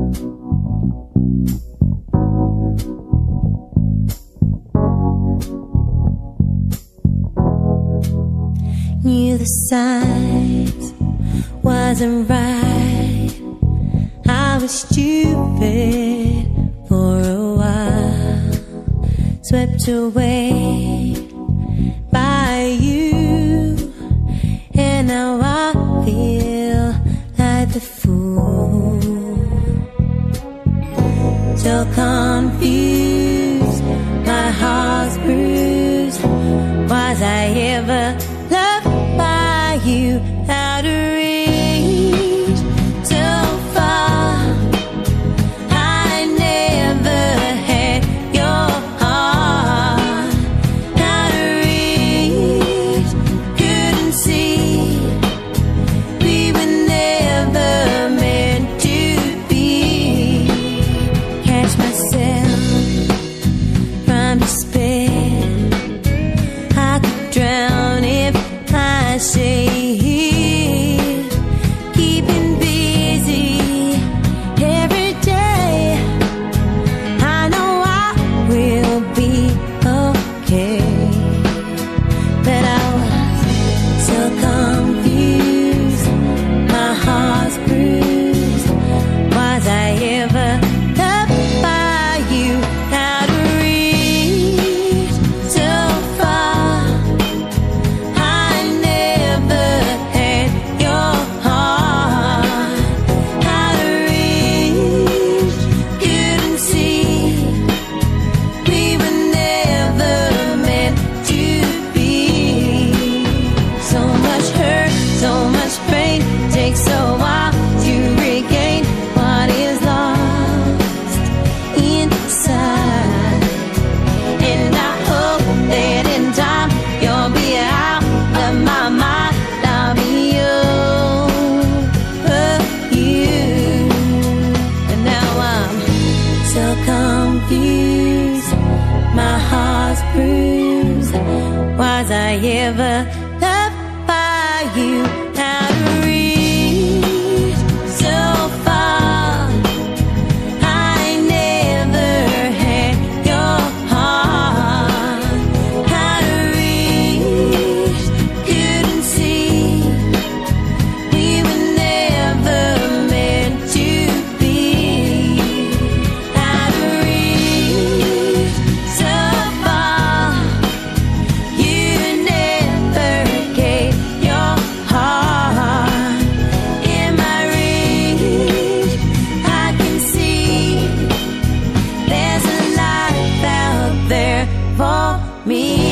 Knew the signs wasn't right. I was stupid for a while, swept away by you, and now I feel like the fool. So confused, my heart's bruised. Was I ever loved by you? Out of reach, so far. I never had your heart. Out of reach, couldn't see. We were never meant to be. Catch myself from despair. I could drown if I say it. Keeping busy every day. I know I will be okay, but I was so confused. My heart's bruised. Was I ever loved by you? Out of reach, so far. I never had your heart. Out of reach, couldn't see. We were never meant to be. So much hurt, so much pain. Takes a while to regain what is lost inside. And I hope that in time you'll be out of my mind. I'll be over you. And now I'm so confused. My heart's bruised. Was I ever loved by you? Out of reach, so far. I never had your heart. Out of reach, couldn't see. We were never meant to be. Out of reach, so far. You never gave your heart. In my reach, I can see there's a life out there for me.